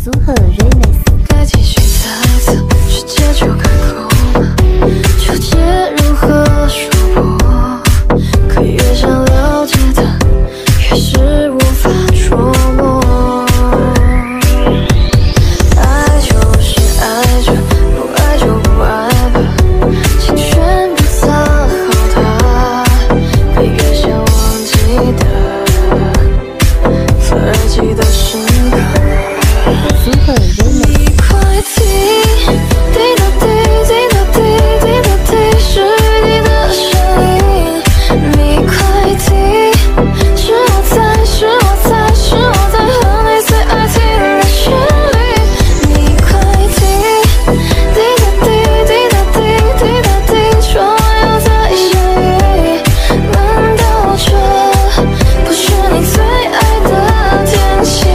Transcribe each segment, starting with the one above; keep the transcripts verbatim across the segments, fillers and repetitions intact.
苏荷 Remix。 该继续猜测，世界就该哭吗？纠结如何说破，可越想了解的，越是无法捉摸。爱就是爱着，不爱就不爱吧，请选别再好它，可越想忘记的，反而记得深刻。 苏荷 Remix。 你快听，滴答滴，滴答滴，滴答滴，是雨滴的声音。你快听，是我在，是我在，是我在哼你最爱听的旋律。你快听，滴答滴，滴答滴，滴答滴，窗外又在下雨，难道这不是你最爱的天气？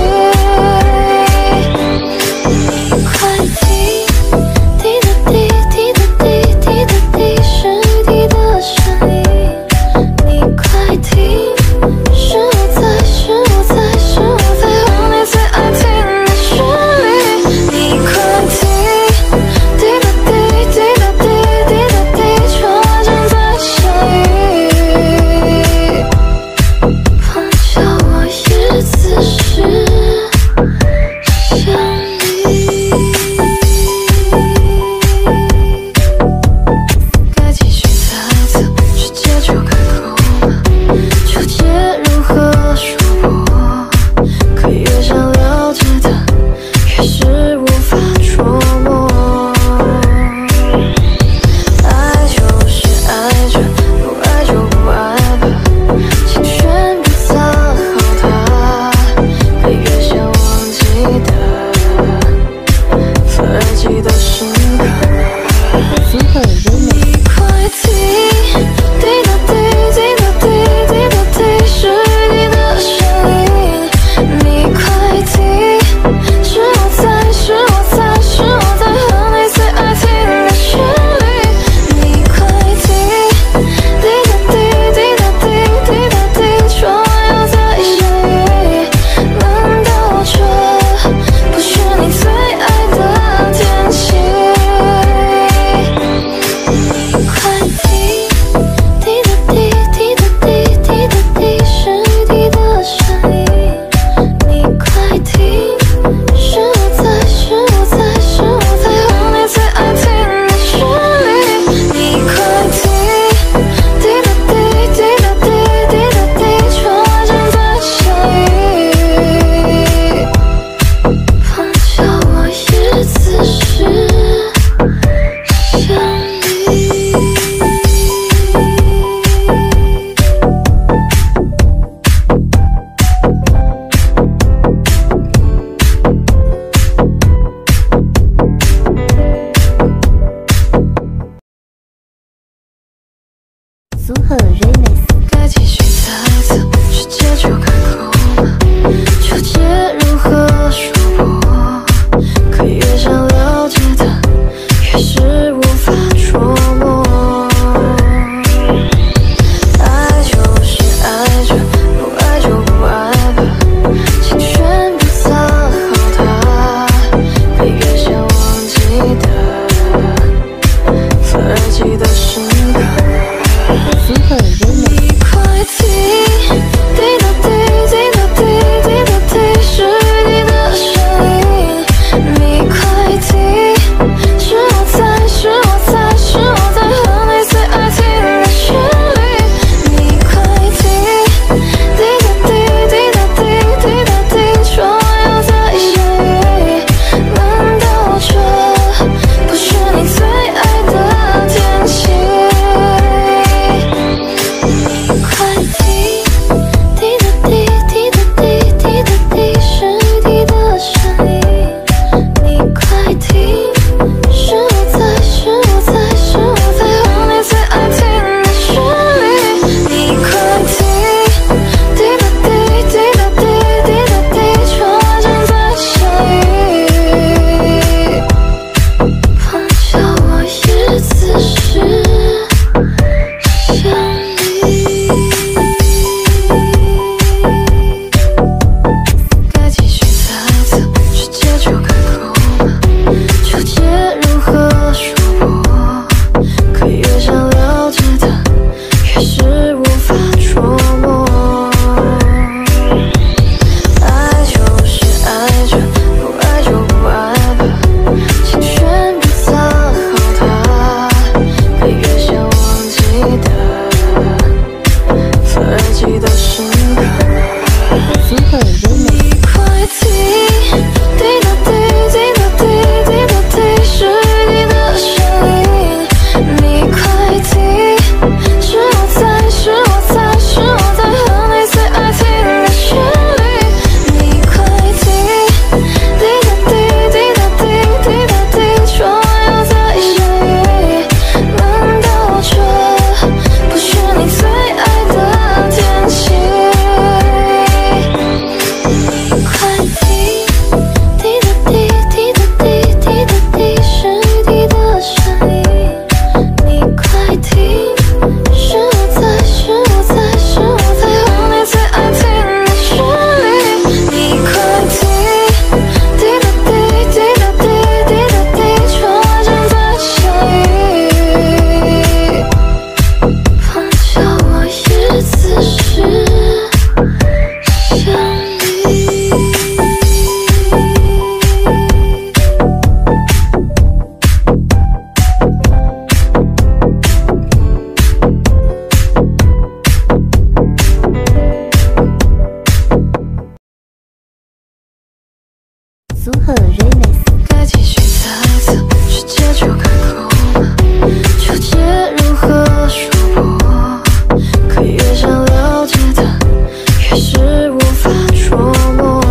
你快听，滴答滴，滴答滴，滴答滴，是雨滴的声音。你快听，是我在，是我在，是我在哼你最爱听的旋律。你快听，滴答滴，滴答滴，滴答滴，窗外正在下雨，碰巧我也此时想你。该继续猜测，世界就该哭吗？纠结如何说破，可越想了解的，越是无法捉摸。爱就是爱着，不爱就不爱吧，请选别再好它，可越想忘记的，反而记得深刻。 苏荷 Remix。 你快听，滴答滴，滴答滴，滴答滴，是雨滴的声音。你快听，是我在，是我在，是我在哼你最爱听的旋律。你快听，滴答滴，滴答滴，滴答滴，窗外又在下雨，难道这不是你最爱的天气？你快听，滴答滴，滴答滴，滴答滴，是雨滴的声音。你快听，是我在，是我在，是我在哼你最爱听的旋律。你快听，滴答滴，滴答滴，滴答滴，窗外正在下雨，碰巧我也此时想你。 苏荷 Remix。 该继续猜测，世界就该哭吗？纠结如何说破，可越想了解的，越是无法捉摸。爱就是爱着，不爱就不爱吧，请选别再好它，可越想忘记的，反而记得深刻。 苏荷苏荷 remix。 该继续猜测，世界就开口吗？纠结如何说破，可越想了解它，越是无法捉摸。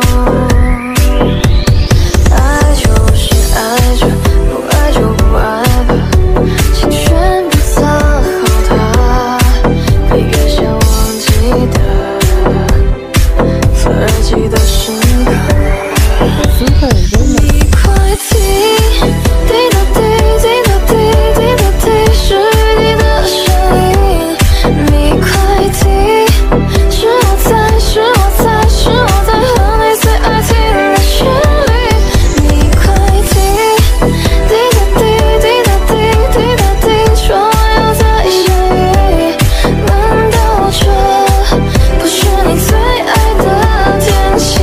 爱就是爱着，不爱就不爱吧，请全部藏好它，可越想忘记的，反而记得深刻。 苏荷 remix。 你快听，滴答滴，滴答滴，滴答滴，是雨滴的声音。你快听，是我在，是我在，是我在和你最爱听的旋律。你快听，滴答滴，滴答滴，滴答滴，说要再相遇，难道这不是你最爱的天气？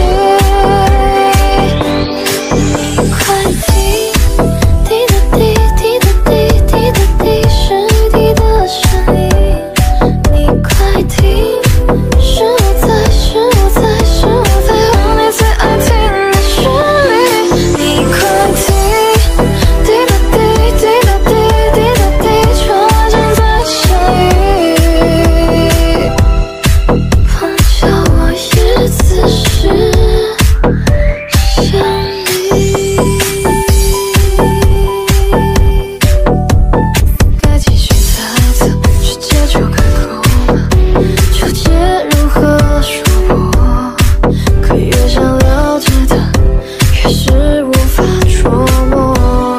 你快听，滴答滴，滴答滴，滴答滴，是雨滴的声音。你快听，是我在，是我在，是我在和你最爱听的旋律。你快听，滴答滴，滴答滴，滴答滴，说正在相遇。碰巧我也此时想你。该继续猜测，世界就开口吗？纠结如何说破，可越想了解它，越是无法捉摸。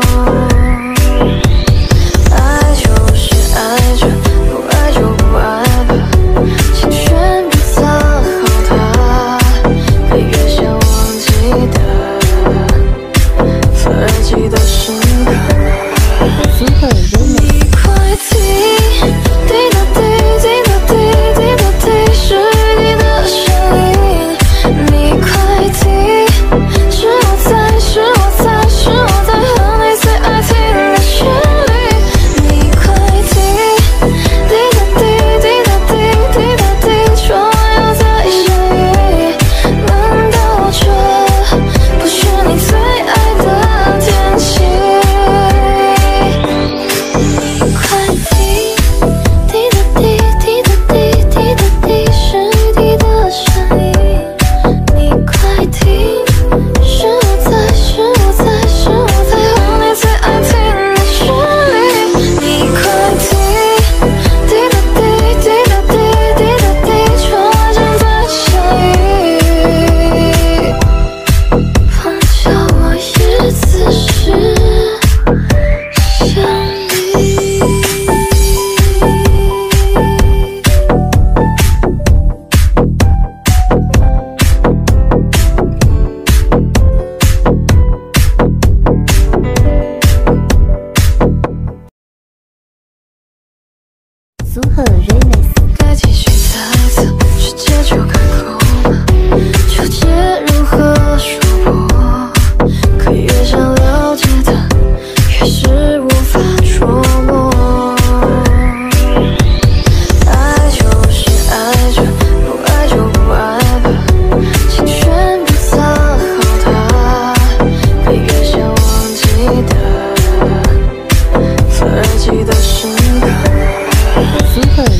爱就是爱着，不爱就不爱吧，请全部藏好它，可越想忘记的，反而记得深刻。 苏荷 remix。 你快听，滴答滴，滴答滴，滴答滴，是雨滴的声音。你快听，是我在，是我在，是我在和你最爱听的旋律。你快听，滴答滴，滴答滴，滴答滴，说要再相遇，难道这不是你最爱的天气？你快听，滴答滴，滴答滴，滴答滴，是雨滴的声音。你快听，是我在，是我在，是我在和你最爱听的旋律。你快听，滴答滴，滴答滴，滴答滴，说正在相遇。碰巧我也此时想你。 苏荷 remix。 该继续猜测，世界就开口吗？纠结如何说破，可越想了解它，越是无法捉摸。爱就是爱着，不爱就不爱吧，请全部藏好它，可越想忘记的，反而记得深刻。 苏荷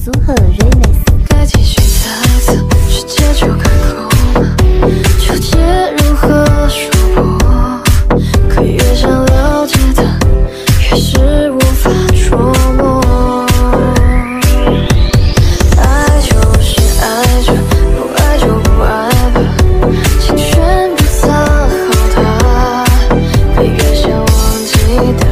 苏荷 Remix。 该继续猜测，世界就该够了，纠结如何说破，可越想了解它，越是无法捉摸。爱就是爱着，不爱就不爱吧，请选不讨好它，可越想忘记的，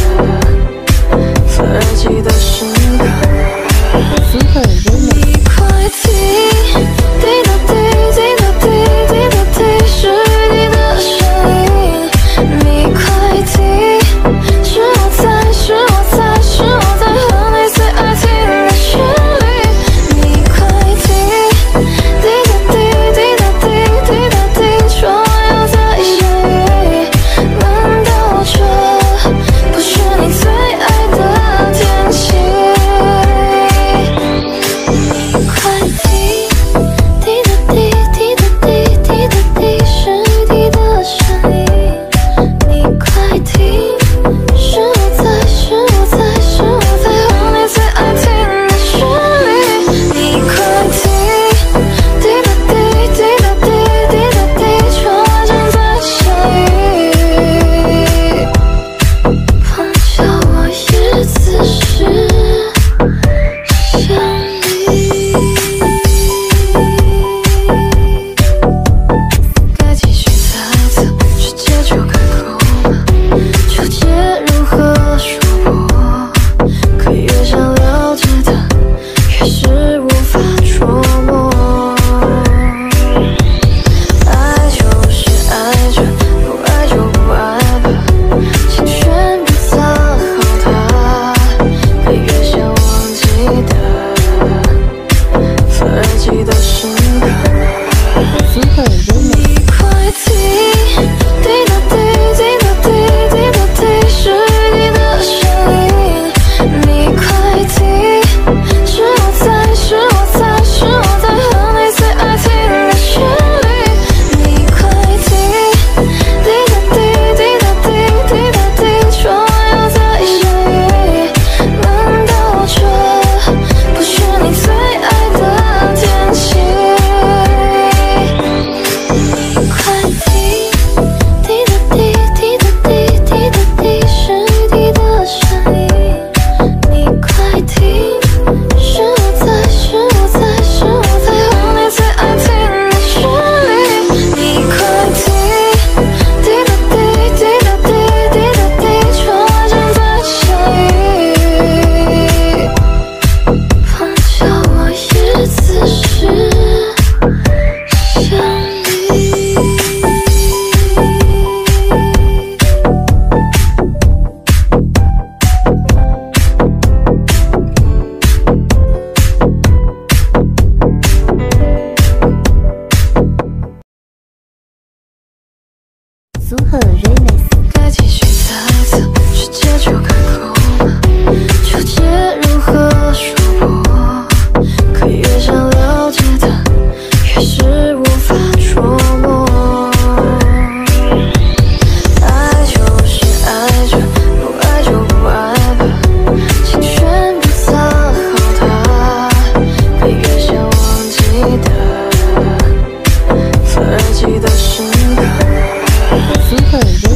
反而记得深刻。 苏荷 Remix。 你快听，滴答滴，滴答滴，滴答滴，是雨滴的声音。你快听，是我在，是我在，是我在和你最爱听的旋律。你快听，滴答滴，滴答滴，滴答滴，窗外又在下雨，难道这不是你最爱的天气？你快听，滴答滴，滴答滴，滴答滴，是雨滴的声音。你快听，是我在，是我在，是我在和你最爱听的旋律。你快听，滴答滴，滴答滴，滴答滴，窗外正在下雨，碰巧我也此时想你。该继续猜测，世界就该够了，纠结如何说破，可越想了解它，越是无法捉摸。爱就是爱着，不爱就不爱吧，请选不讨好它，可越想忘记的，反而记得深刻。 苏荷 Remix。 你快听，滴答滴，滴答滴，滴答滴，是雨滴的声音。你快听，是我在，是我在，是我在和你最爱听的旋律。你快听，滴答滴，滴答滴，滴答滴，窗外又在下雨，难道这不是你最爱的天气？你快听，滴答滴，滴答滴，滴答滴，是雨滴的声音。你快听，是我在，是我在，是我在和你最爱听的旋律。你快听，滴答滴，滴答滴，滴答滴，窗外正在下雨，碰巧我也此时想你。 苏荷 Remix。 该继续猜测，世界就该够了，纠结如何说破，可越想了解它，越是无法捉摸。爱就是爱着，不爱就不爱吧，请选不讨好它，可越想忘记的，反而记得深刻。 苏荷 Remix。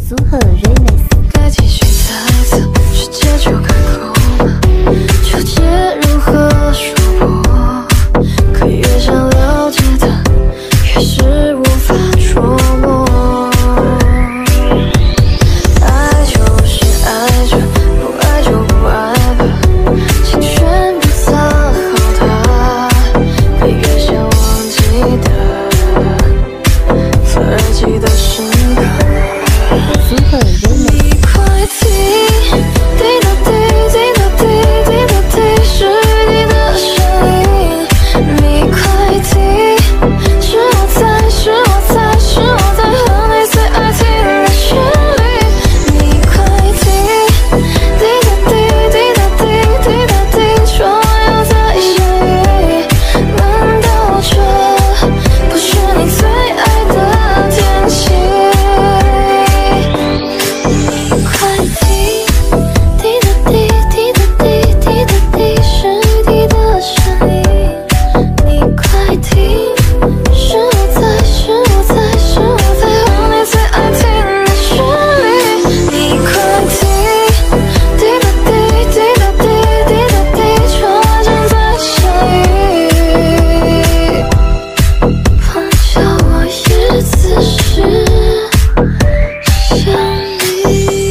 苏荷 Remix。 该继续猜测，世界就开口吗？纠结如何说破，可越想了解它，越是无法捉摸。爱就是爱着，不爱就不爱吧，请全部藏好它，可越想忘记的，反而记得深刻。 苏荷 Remix。 你快听，滴答滴，滴答滴，滴答滴，是你的声音。你快听，是我在，是我在，是我在和你最爱听的旋律。你快听，滴答滴，滴答滴，滴答滴，说要再相遇，难道这不是你最爱的天气？你快听，滴答滴，滴答滴，滴答滴，是你的声音。你快听，是我在，是我在，是我在和你最爱听的旋律。你快听，滴答滴，滴答滴，滴答滴，说正在相遇。碰巧我也此时想你。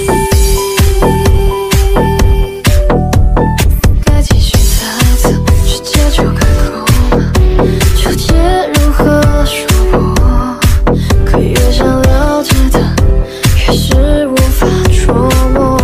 该继续猜测，世界就开口吗？纠结如何说破，可越想了解它，越是无法捉摸。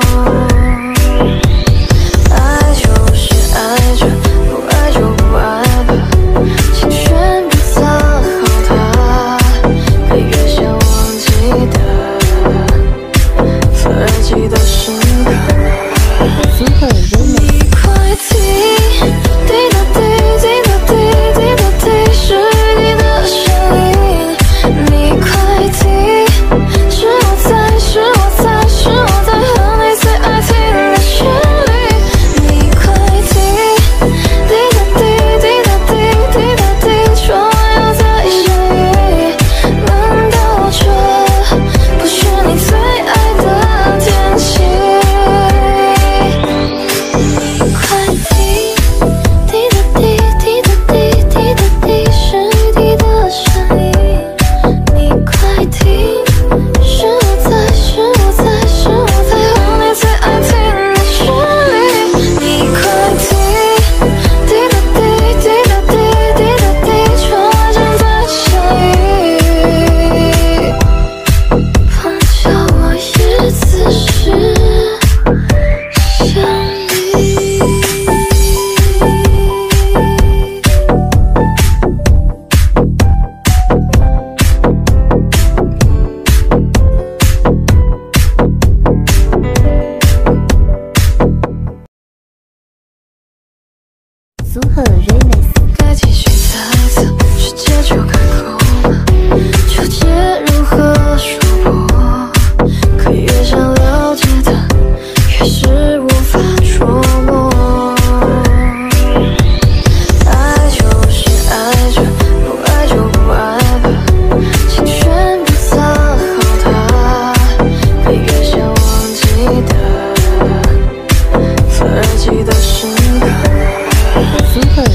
爱就是爱着，不爱就不爱吧，请全部藏好它，可越想忘记的，反而记得深刻。 苏荷 Remix。 你快听，滴答滴，滴答滴，滴答滴，是你的声音。你快听，是我在，是我在，是我在和你最爱听的旋律。你快听，滴答滴，滴答滴，滴答滴，说要再相遇，难道这不是你最爱的天气？你快听，滴答滴，滴答滴，滴答滴，是你的声音。你快听，是我在，是我在，是我在和你最爱听的旋律。你快听，滴答滴，滴答滴，滴答滴，说正在相遇。碰巧我也此时想你。 苏荷 Remix。 该继续猜测，世界就开口吗？纠结如何说破，可越想了解它，越是无法捉摸。爱就是爱着，不爱就不爱吧，请全部藏好它，可越想忘记的，反而记得深刻。 苏荷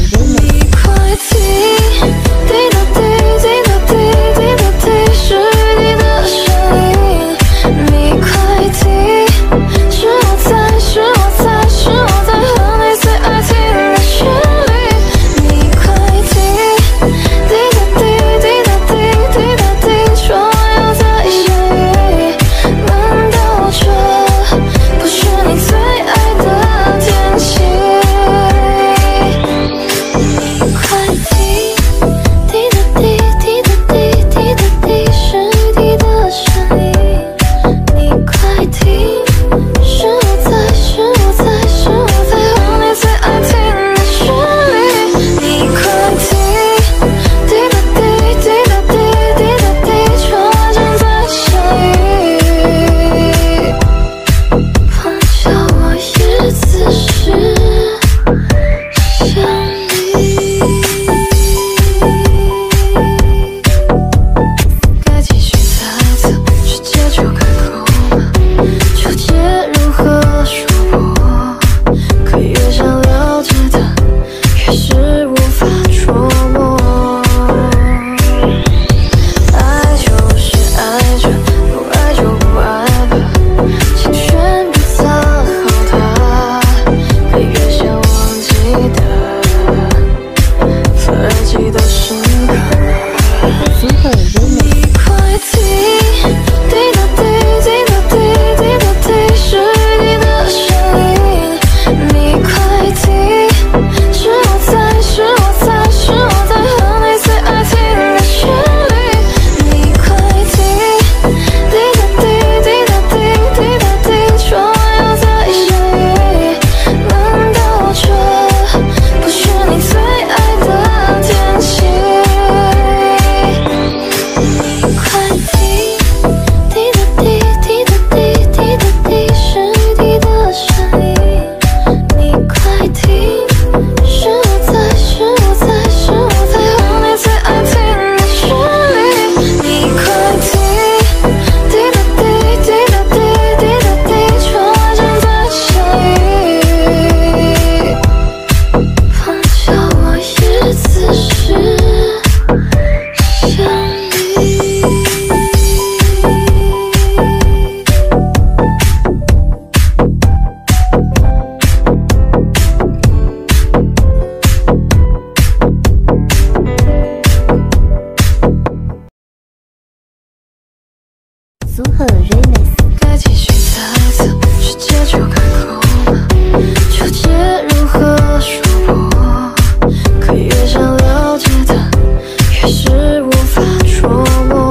苏荷 Remix。 该继续猜测，世界就该空了，纠结如何说破，可越想了解它，越是无法捉摸。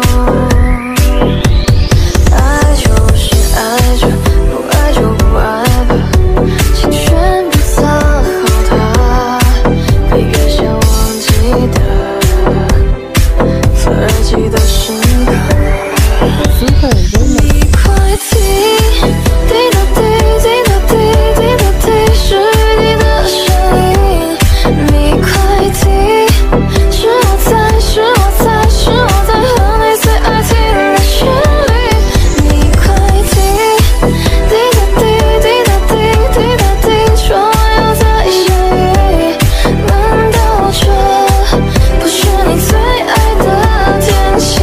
爱就是爱着，不爱就不爱吧，请全部藏好它，可越想忘记的，反而记得深刻。 苏荷 Remix。 你快听，滴答滴，滴答滴，滴答滴，是雨滴的声音。你快听，是我在，是我在，是我在和你最爱听的旋律。你快听，滴答滴，滴答滴，滴答滴，窗外又在下雨。难道这不是你最爱的天气？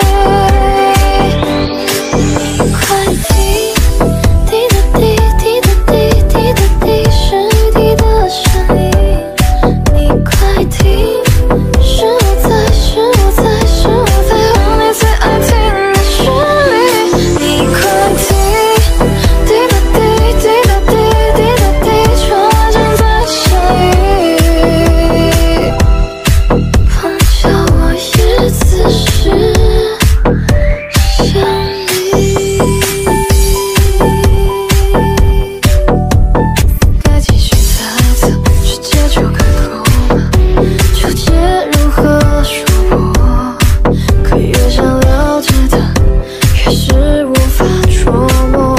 你快听，滴答滴，滴答滴，滴答滴，是雨滴的声音。你快听，是我在，是我在，是我在和你最爱听的旋律。你快听，滴答滴，滴答滴，滴答滴，窗外正在下雨。碰巧我也此时想你。该继续猜测，世界就该空了，纠结如何说破，可越想了解它，越是无法捉摸。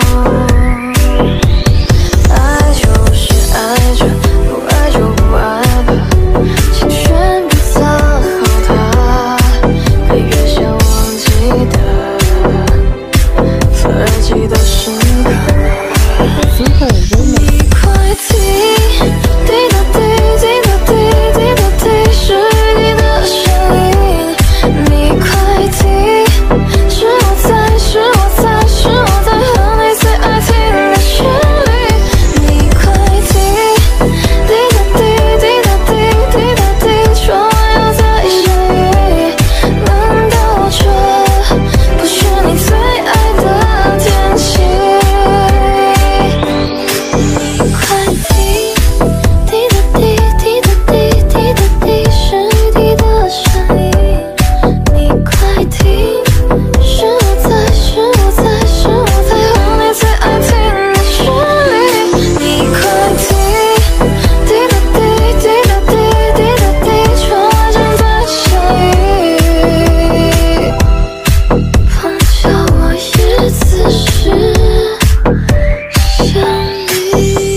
爱就是爱着，不爱就不爱吧，请全部藏好它，可越想忘记的，反而记得深刻。 苏荷 Remix。 你快听，滴答滴，滴答滴，滴答滴，是雨滴的声音。你快听，是我在，是我在，是我在和你最爱听的旋律。你快听，滴答滴，滴答滴，滴答滴，窗外又在下雨。难道这不是你最爱的天气？你快听，滴答滴，滴答滴，滴答滴，是雨滴的声音。你快听，是我在，是我在，是我在和你最爱听的旋律。你快听，滴答滴，滴答滴，滴答滴，窗外正在下雨。碰巧我也此时想你。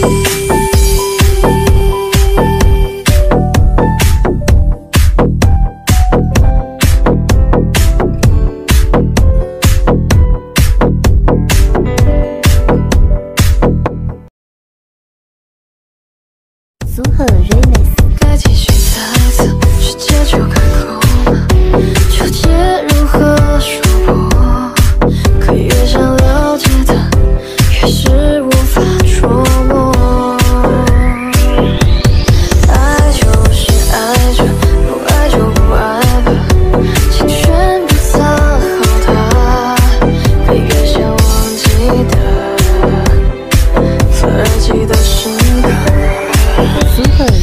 苏荷 Remix。 该继续猜测，世界就该空了，纠结如何说破，可越想了解它，越是无法捉摸。爱就是爱着，不爱就不爱吧，请全部藏好它，可越想忘记的，反而记得深刻。 苏荷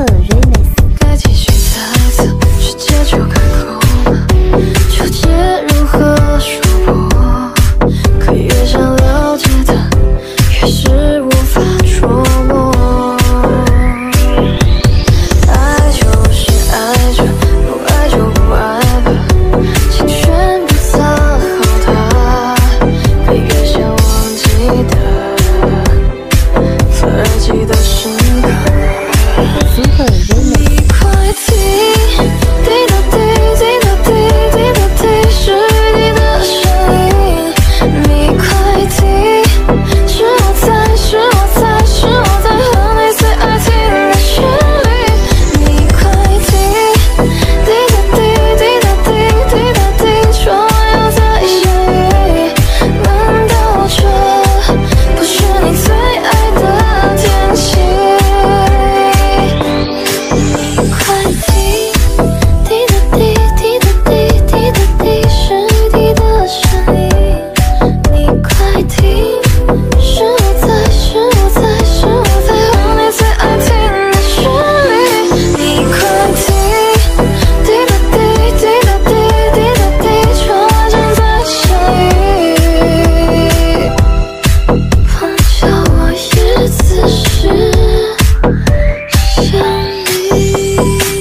Remix， 该继续猜测，世界就该够吗？纠结如何说破，可越想了解它，越是无法捉摸。爱就是爱着，不爱就不爱吧，请全部藏好它，可越想忘记的，反而记得深刻。 苏荷 Remix， 你快听，滴答滴，滴答滴，滴答滴，是你的声音。你快听，是我在，是我在，是我在和你最爱听的旋律。你快听，滴答滴，滴答滴，滴答滴，说要再相遇，难道这不是你最爱的天气？你快听，滴答滴，滴答滴，滴答滴，是你的声音。你快听，是我在，是我在，是我在和你最爱听的旋律。你快听，滴答滴，滴答滴，滴答滴，说正在相遇。碰巧我也此时想你。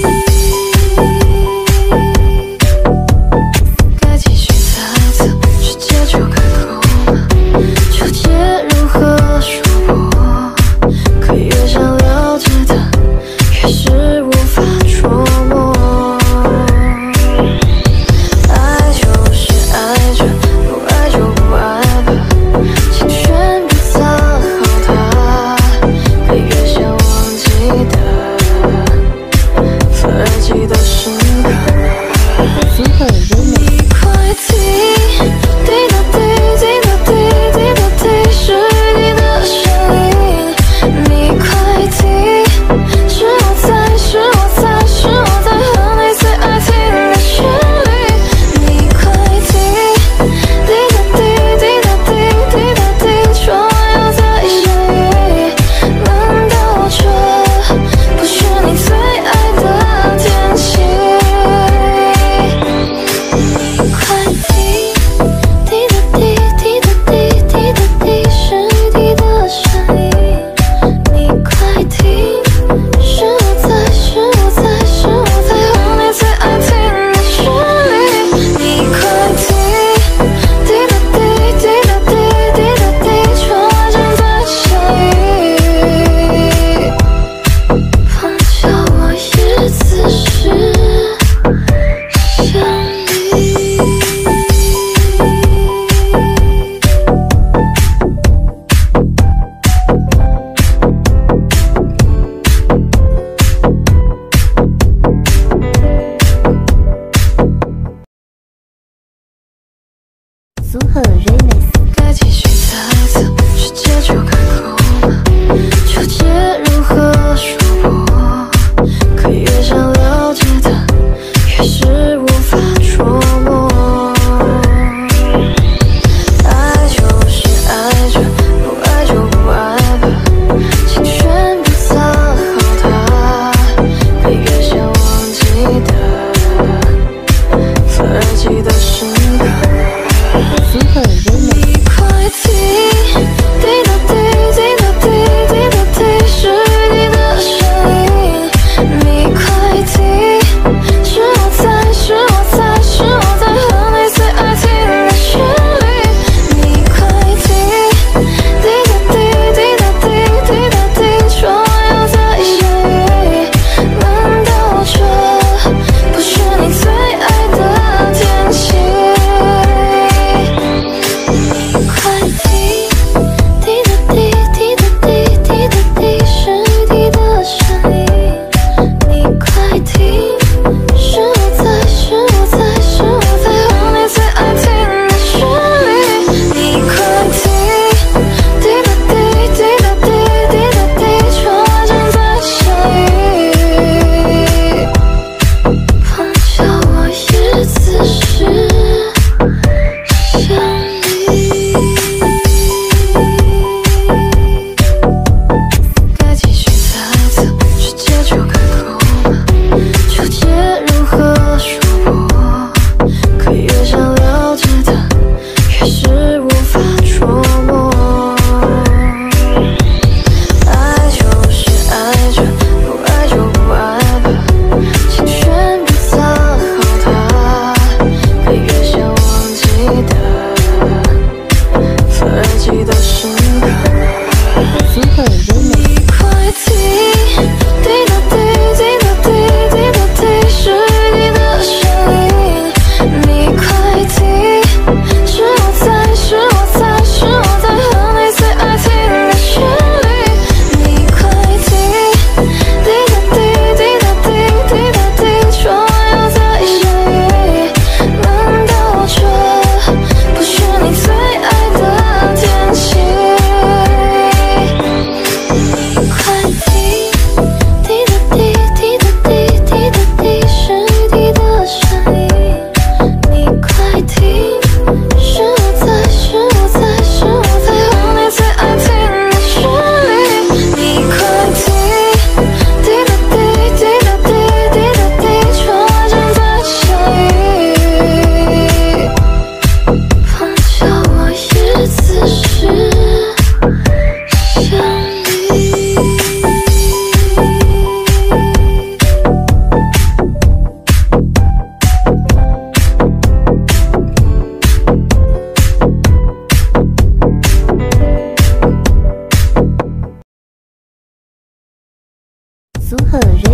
该继续猜测，世界就该够吗？纠结如何说破，可越想了解它，越是无法捉摸。爱就是爱着，不爱就不爱吧，请全部藏好它，可越想忘记的，反而记得深刻。 苏荷 Remix， 你快听，滴答滴，滴答滴，滴答滴，是你的声音。你快听，是我在，是我在，是我在和你最爱听的旋律。你快听，滴答滴，滴答滴，滴答滴，说要再相遇，难道这不是你最爱的天气？你快听，滴答滴，滴答滴，滴答滴，是你的声音。你快听，是我在，是我在，是我在和你最爱听的旋律。你快听，滴答滴，滴答滴，滴答滴，说正在相遇。碰巧我也此时想你。 苏荷 Remix， 该继续猜测，世界就该够吗？纠结如何说破，可越想了解它，越是无法捉摸。爱就是爱着，不爱就不爱吧，请全部藏好它，可越想忘记的，反而记得深刻。 苏荷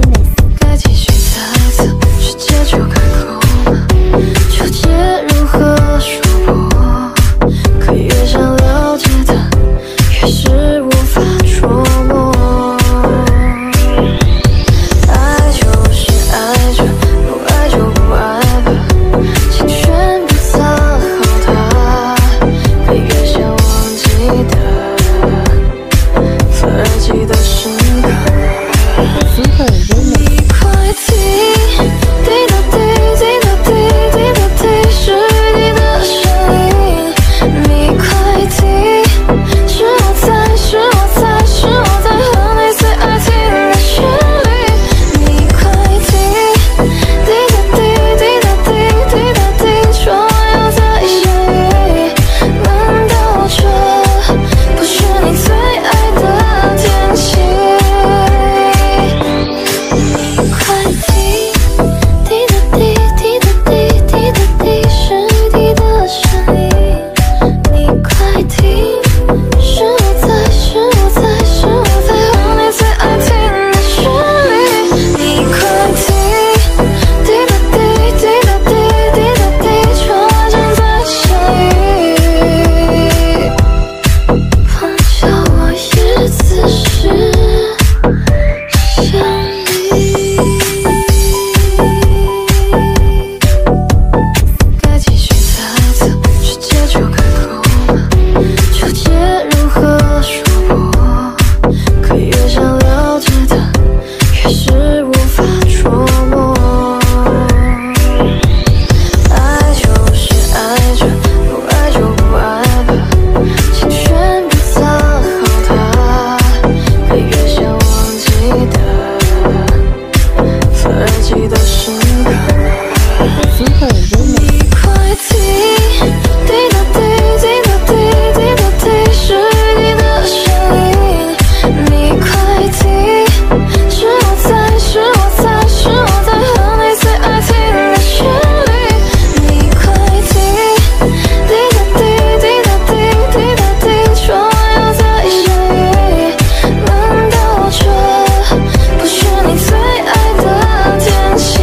Remix， 该继续猜测，世界就该空了，纠结如何说破，可越想了解的，越是无法捉摸。爱就是爱着，不爱就不爱吧，请选不讨好他，可越想忘记的，反而记得深刻。 苏赫 Remix， 你快听，滴答滴，滴答滴，滴答滴，是雨滴的声音。你快听，是我在，是我在，是我在和你最爱听的旋律。你快听，滴答滴，滴答滴，滴答滴，说要再相遇，难道这不是你最爱的天气？你快听，滴答滴，滴答滴，滴答滴，是雨滴的声音。你快听，是我在，是我在，是我在和你最爱听的旋律。你快听，滴答滴，滴答滴，滴答滴，说我正在相遇，碰巧我也此时想你。该继续猜测，世界就该空了，纠结如何说破，可越想了解的，越是无法捉摸。爱就是爱着，不爱就不爱吧，请选不讨好他，可越想忘记的，反而记得深刻。 苏赫 Remix， 你快听，滴答滴，滴答滴，滴答滴，是雨滴的声音。你快听，是我在，是我在，是我在和你最爱听的旋律。你快听，滴答滴，滴答滴，滴答滴，说要再相遇，难道这不是你最爱的天气？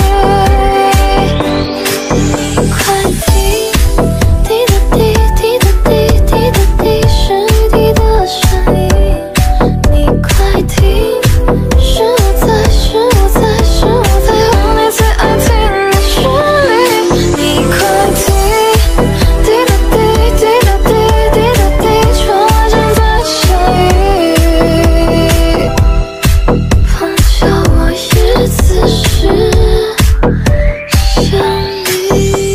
你快听，滴答滴，滴答滴，滴答滴，是雨滴的声音。你快听，是我在，是我在，是我在和你最爱听的旋律。你快听，滴答滴，滴答滴，滴答滴，说我正在相遇，碰巧我也此时想你。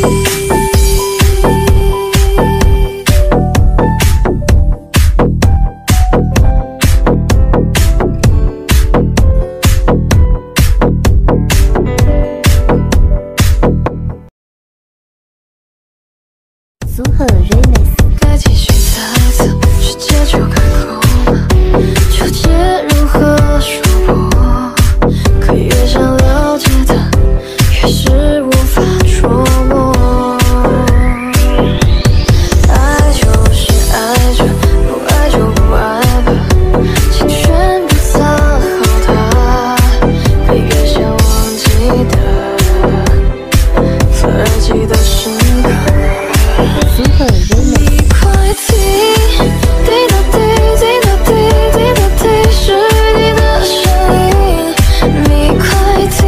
苏赫 Remix， 该继续猜测，世界就该空了，纠结如何说破，可越想了解的，越是无法捉摸。爱就是爱着，不爱就不爱吧，请选不讨好他，可越想忘记的，反而记得深刻。 苏赫 Remix， 你快听，滴答滴，滴答滴，滴答滴，是雨滴的声音。你快听，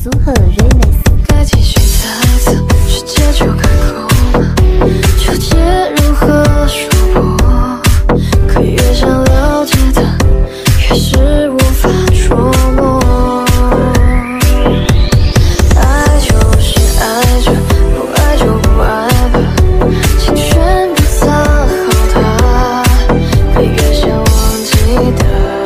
苏荷 Remix。 该继续猜测，世界就开口吗？纠结如何说破？可越想了解它，越是无法捉摸。爱就是爱着，不爱就不爱吧，请选不藏好它，可越想忘记的，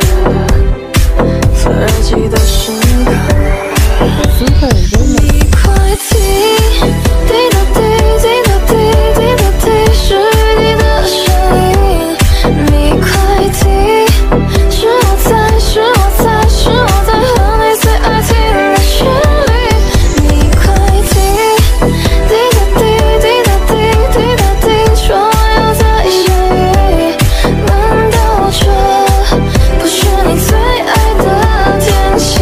反而记得深刻。 苏荷 Remix。 你快听，滴答滴，滴答滴，滴答滴，是你的声音。你快听，是我在，是我在，是我在和你最爱听的旋律。你快听，滴答滴，滴答滴，滴答滴，说要再相遇，难道这不是你最爱的天气？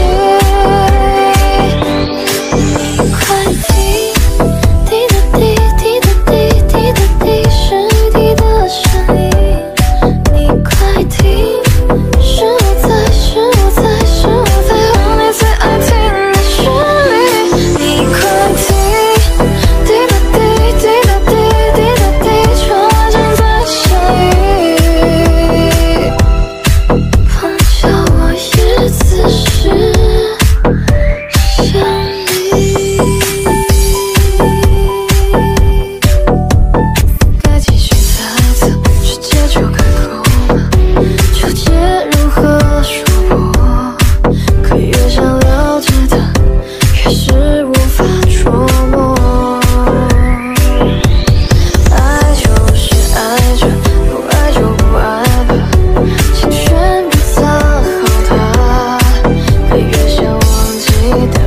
你快听，滴答滴，滴答滴，滴答滴，是你的声音。你快听，是我在，是我在，是我在和你最爱听的旋律。你快听，滴答滴，滴答滴，滴答滴，说正在相遇，碰巧我也此时想你。该继续猜测，世界就开口吗？纠结如何说破？可越想了解它，越是无法捉摸。爱就是爱着，不爱就不爱吧，请选不藏好它，可越想忘记的，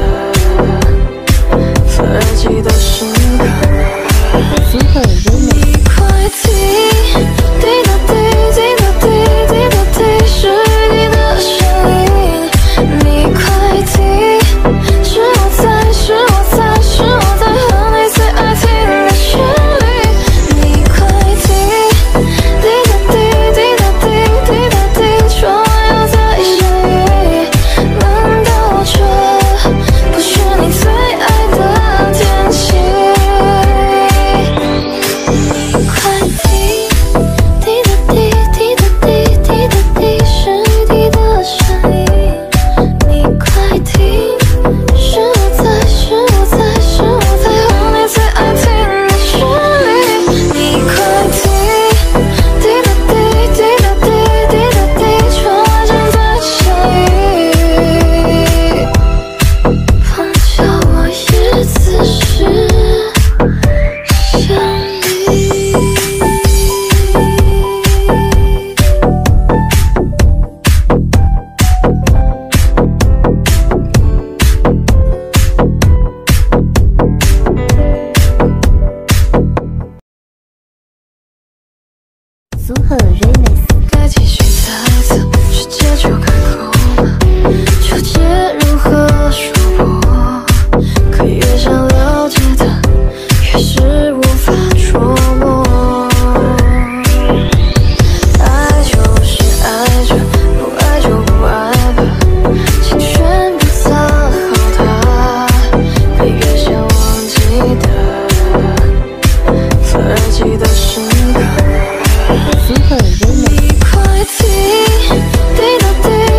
反而记得深刻。 苏荷 Remix。 你快听，滴答滴，滴答滴，滴答滴，是你的声音。你快听，是我在，是我在，是我在和你最爱听的旋律。你快听，滴答滴，滴答滴，滴答滴，说要再相遇，难道这不是你最爱的天气？你快听，滴答滴，滴答滴，滴答滴，是你的声音。你快听，是我在，是我在，是我在和你最爱听的旋律。你快听，滴答滴，滴答滴，滴答滴，说正在相遇，碰巧我也此时想你。 苏荷 Remix。 该继续猜测，世界就开口吗？纠结如何说破？可越想了解它，越是无法捉摸。爱就是爱着，不爱就不爱吧，请选不藏好它，可越想忘记的，反而记得深刻。 苏荷 Remix。 你快听，滴答滴，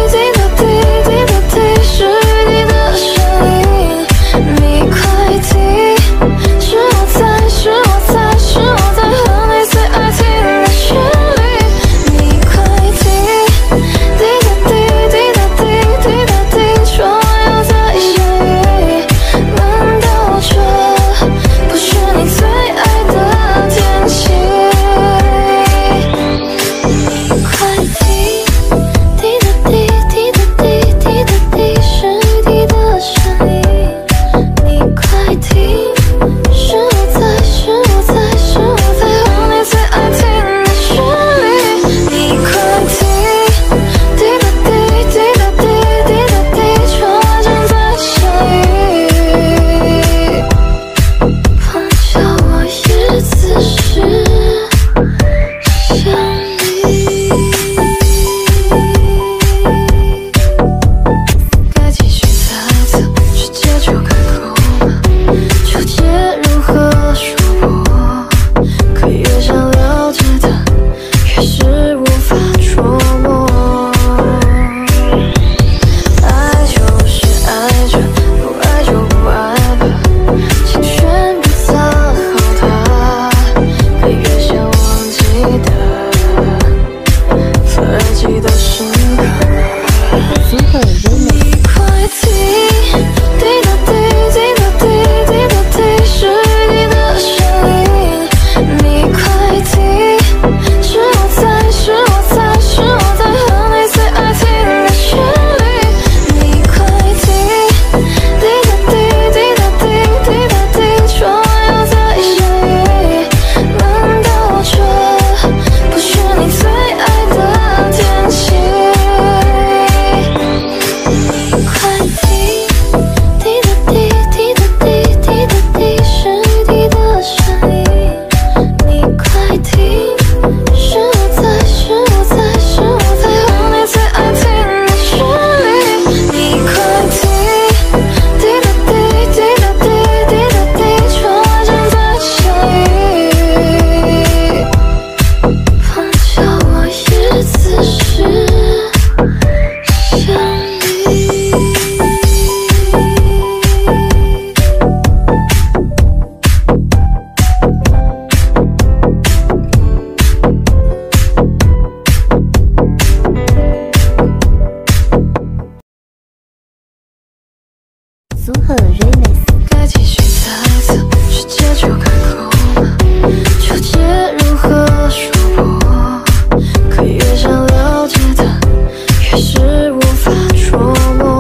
苏荷 remix。 该继续猜测，世界就开口了，纠结如何说破，可越想了解的，越是无法捉摸。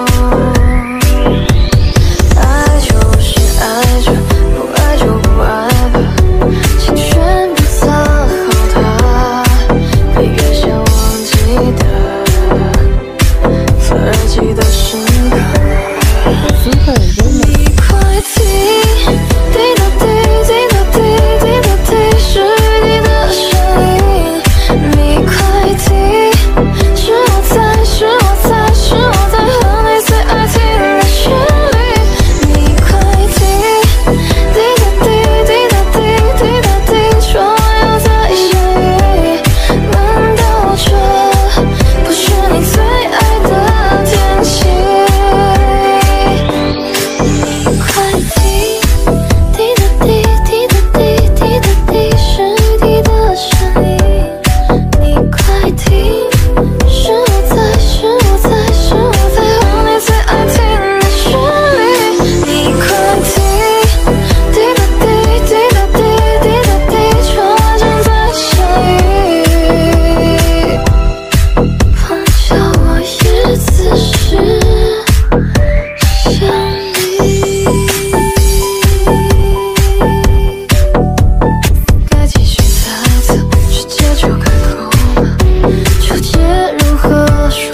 爱就是爱着，不爱就不爱吧，请选不讨好他，可越想忘记的，反而记得深刻。 苏荷 remix。 你快听，滴答滴，滴答滴，滴答滴，是雨滴的声音。你快听，是我在，是我在，是我在和你最爱听的旋律。你快听，滴答滴，滴答滴，滴答滴，窗外又在下雨，难道这不是你最爱的天气？你快听，滴答滴，滴答滴，滴答滴，是雨滴的声音。你快听，是我在，是我在，是我在和你最爱听的旋律。你快听，滴答滴，滴答滴，滴答滴，窗外正在下雨，碰巧我也此时想你。该继续猜测，世界就开口了，纠结如何说